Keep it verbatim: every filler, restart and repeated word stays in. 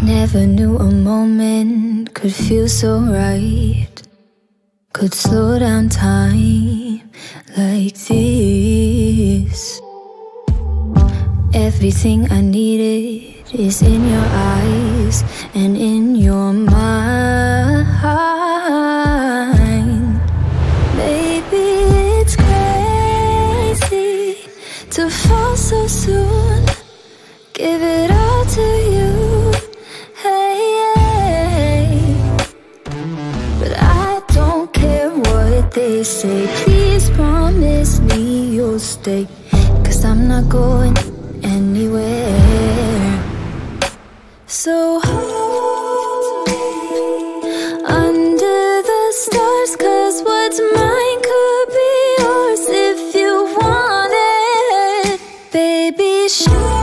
Never knew a moment could feel so right, could slow down time like this. Everything I needed is in your eyes and in your mind. Maybe it's crazy to fall so soon, give it all to you. Hey, hey. But I don't care what they say. Please promise me you'll stay, 'cause I'm not going anywhere. So hold me under the stars, 'cause what's mine could be yours if you want it. Baby, show